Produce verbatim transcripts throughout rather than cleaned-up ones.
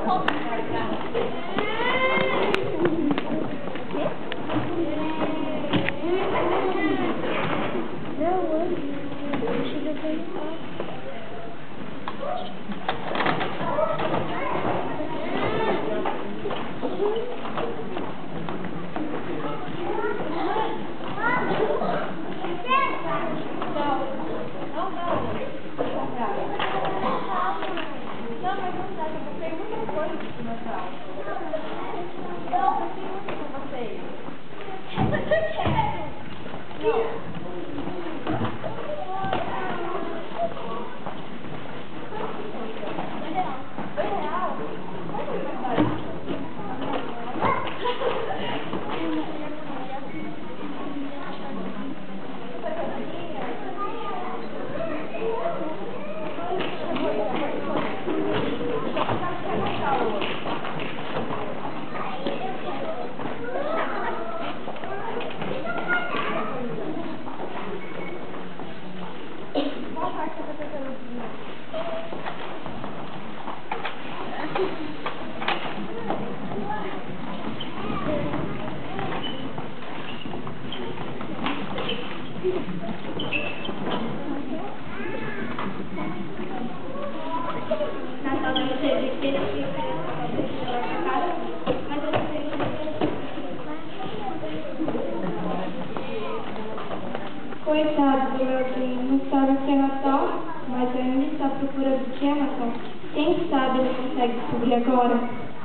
Coitado do Leozinho, não sabe o que é Natal, mas ainda está à procura do que é Natal. Quem sabe ele consegue descobrir agora.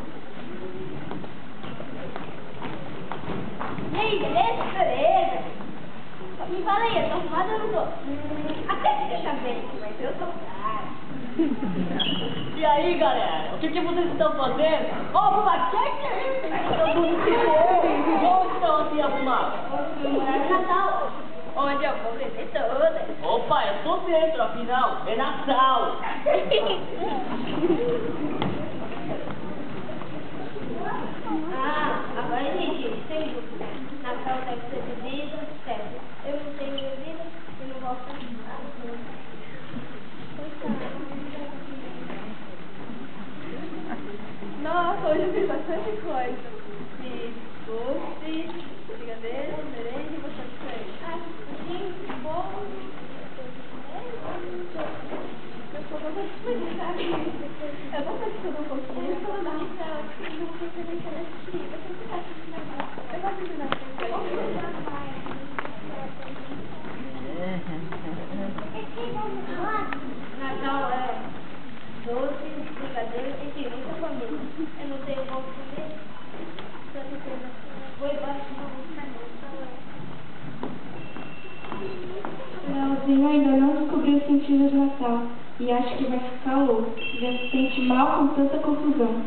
E aí, beleza? Beleza. Me fala aí, eu tô arrumada ou não tô? Hum, até que deixa bem, mas eu tô cara. E aí, galera, o que, que vocês estão fazendo? Ô, Bula, que que é isso? Tão bonitinho. Onde estão assim arrumados? Comemorar o Natal, onde eu vou beber todas. Opa, eu tô dentro, afinal, é Natal. Ah, agora entendi, sem dúvida. Natal deve ser bebida, certo? Eu não tenho bebida e não gosto de nada. Nossa, hoje eu fiz bastante coisa. Fiz doce, brigadeiro, merengue e bastante coisa. Ah, pudim, bolo, Eu sou toda desperdiçada. Eu vou fazer tudo um pouquinho, tudo dá. eu não sei se eu deixo ela assistir. Eu sempre faço isso na mão. Eu gosto de dar Natal é doce, brigadeiro e que muita família. Eu não tenho bom comer. Com certeza. Vou embora de novo. Leozinho ainda não descobriu o sentido do Natal e acha que vai ficar louco. Já se sente mal com tanta confusão.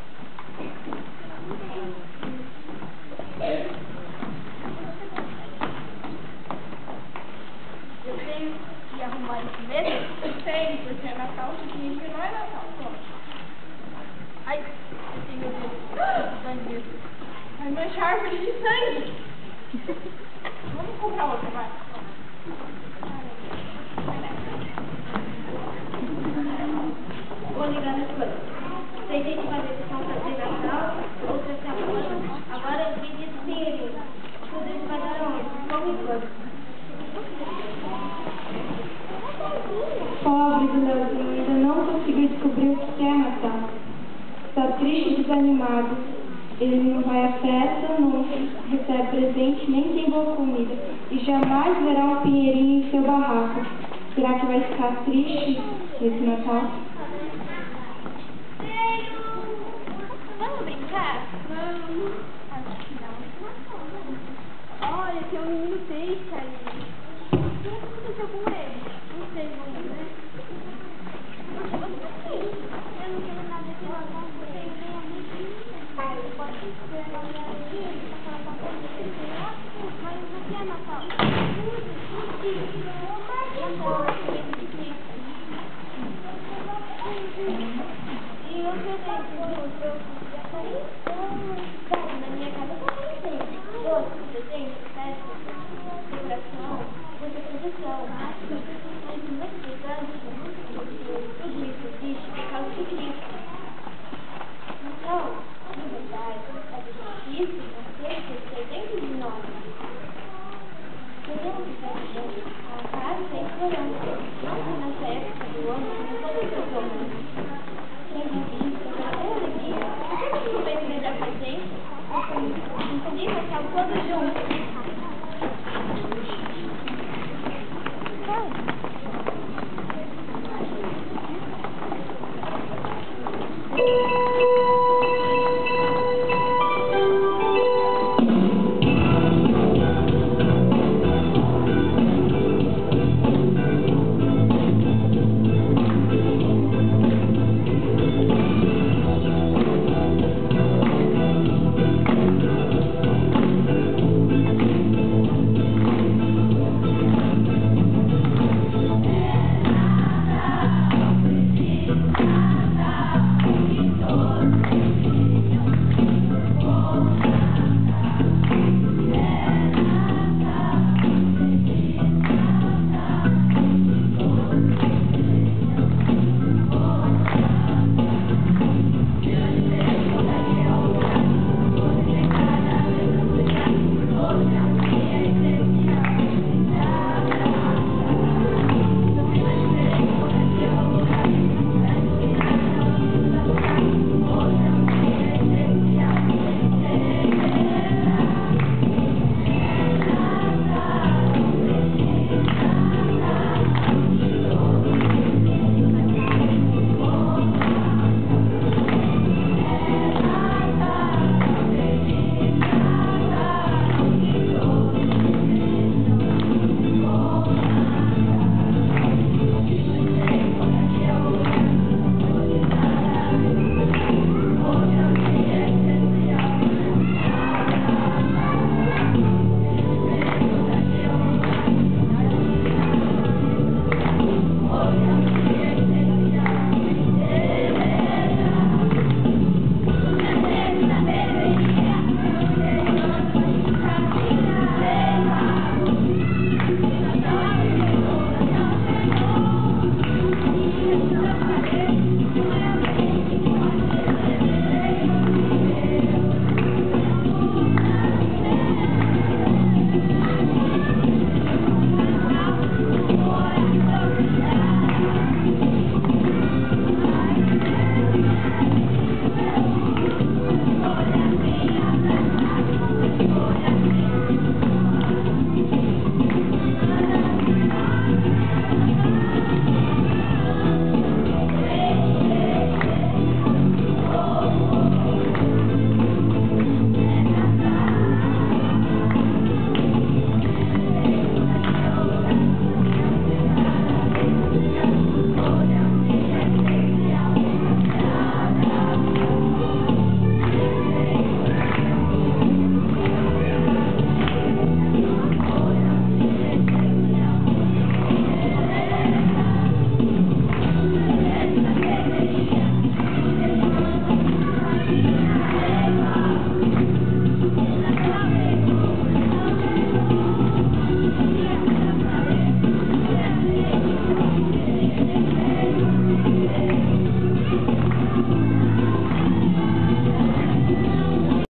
Eu tenho que arrumar isso mesmo? Sei, porque é Natal, significa que não é Natal. Pronto. Ai, eu tenho meu dedo. Sangue. Vai manchar a árvore de sangue. Vamos comprar outra, vai. Vou ligar na escola. Tem gente fazendo compra de Natal, outra se arrumando. Agora eu vi de dinheiro. Tudo isso vai dar onde? Qualquer coisa. Pobre do Leozinho ainda não conseguiu descobrir o que é Natal. Está triste e desanimado. Ele não vai à festa, não recebe presente, nem tem boa comida. E jamais verá um pinheirinho em seu barraco. Será que vai ficar triste nesse Natal? Vamos brincar? Vamos. Acho que não. Olha, tem um menino triste ali. O que aconteceu com ele? Não sei, vamos ver. Você sim. Eu não quero nada de Natal, você tem realmente. Pai, pode ser uma minha aquela papai de lá, mas o que é Natal? E o que eu tenho? Eu saí? Na minha casa também tem. Doce, presente, festa, decoração, muita produção. Mas muito gigante.